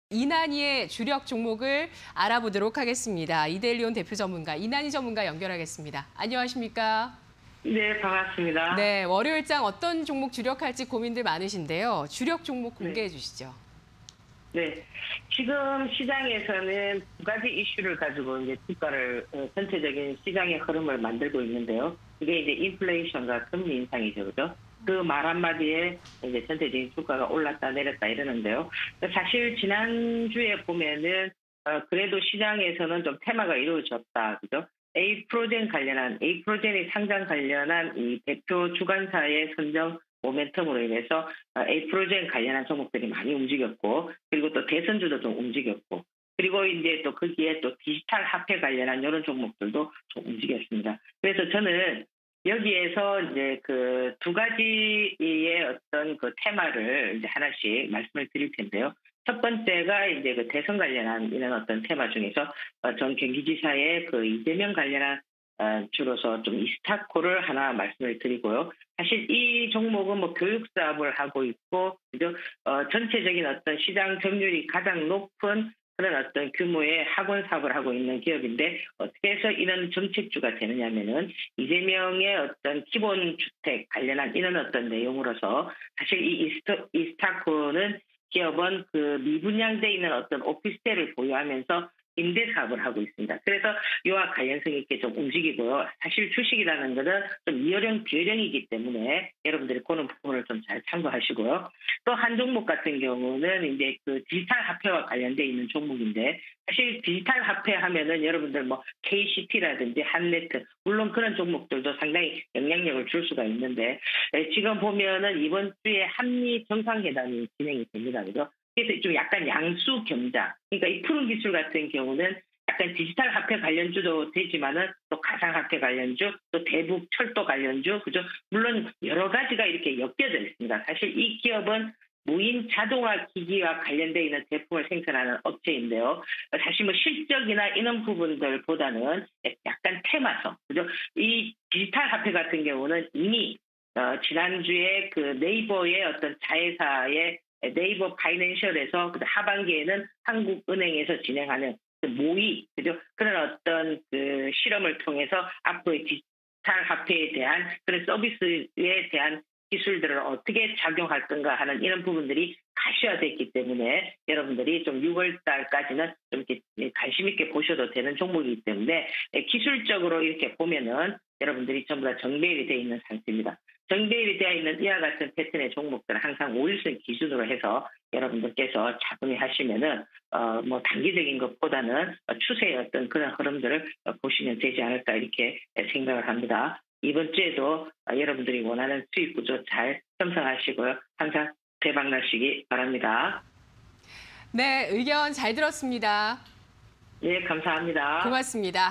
이난희의 주력 종목을 알아보도록 하겠습니다. 이데일리온 대표 전문가 이난희 전문가 연결하겠습니다. 안녕하십니까? 네, 반갑습니다. 네, 월요일장 어떤 종목 주력할지 고민들 많으신데요. 주력 종목 공개해 주시죠. 네, 지금 시장에서는 두 가지 이슈를 가지고 이제 주가를 전체적인 시장의 흐름을 만들고 있는데요. 이게 이제 인플레이션과 금리 인상이죠, 그죠? 그 말 한마디에 이제 전체적인 주가가 올랐다 내렸다 이러는데요. 사실 지난주에 보면은 그래도 시장에서는 좀 테마가 이루어졌다, 그죠? 에이프로젠이 상장 관련한 이 대표 주관사의 선정 모멘텀으로 인해서 에이프로젠 관련한 종목들이 많이 움직였고, 그리고 또 대선주도 좀 움직였고, 그리고 이제 또 거기에 또 디지털 화폐 관련한 이런 종목들도 좀 움직였습니다. 그래서 저는 여기에서 이제 그 두 가지의 어떤 그 테마를 이제 하나씩 말씀을 드릴 텐데요. 첫 번째가 이제 그 대선 관련한 이런 어떤 테마 중에서 전 경기지사의 그 이재명 관련한 주로서 좀 이스타코를 하나 말씀을 드리고요. 사실 이 종목은 뭐 교육 사업을 하고 있고, 그죠? 전체적인 어떤 시장 점유율이 가장 높은 그런 어떤 규모의 학원 사업을 하고 있는 기업인데, 어떻게 해서 이런 정책주가 되느냐면은 이재명의 어떤 기본 주택 관련한 이런 어떤 내용으로서 사실 이 이스타코는 기업은 그 미분양돼 있는 어떤 오피스텔을 보유하면서 임대 사업을 하고 있습니다. 그래서 이와 관련성 있게 좀 움직이고요. 사실 주식이라는 것은 좀 이어령 비어령이기 때문에 여러분들이 그런 부분을 좀 잘 참고하시고요. 또 한 종목 같은 경우는 이제 그 디지털 화폐와 관련돼 있는 종목인데, 사실 디지털 화폐 하면은 여러분들 뭐 KCT라든지 한네트, 물론 그런 종목들도 상당히 영향력을 줄 수가 있는데, 지금 보면은 이번 주에 한미 정상회담이 진행이 됩니다. 그죠? 그래서 좀 약간 양수 겸장. 그러니까 이 푸른 기술 같은 경우는 약간 디지털 화폐 관련주도 되지만은 또 가상화폐 관련주, 또 대북 철도 관련주, 그죠? 물론 여러 가지가 이렇게 엮여져 있습니다. 사실 이 기업은 무인 자동화 기기와 관련되어 있는 제품을 생산하는 업체인데요. 사실 뭐 실적이나 이런 부분들보다는 약간 테마성, 그죠? 이 디지털 화폐 같은 경우는 이미 지난주에 그 네이버의 어떤 자회사의 네이버 파이낸셜에서 하반기에는 한국은행에서 진행하는 그 모의, 그죠? 그런 어떤 그 실험을 통해서 앞으로의 디지털 화폐에 대한 그런 서비스에 대한 기술들을 어떻게 작용할 건가 하는 이런 부분들이 가시화됐기 때문에 여러분들이 좀 6월 달까지는 좀 이렇게 관심 있게 보셔도 되는 종목이기 때문에 기술적으로 이렇게 보면은 여러분들이 전부 다 정배열이 되어 있는 상태입니다. 정배열이 되어 있는 이와 같은 패턴의 종목들은 항상 5일선 기준으로 해서 여러분들께서 차분히 하시면은 뭐 단기적인 것보다는 추세의 어떤 그런 흐름들을 보시면 되지 않을까 이렇게 생각을 합니다. 이번 주에도 여러분들이 원하는 수익 구조 잘 형성하시고요. 항상 대박 나시기 바랍니다. 네, 의견 잘 들었습니다. 네, 감사합니다. 고맙습니다.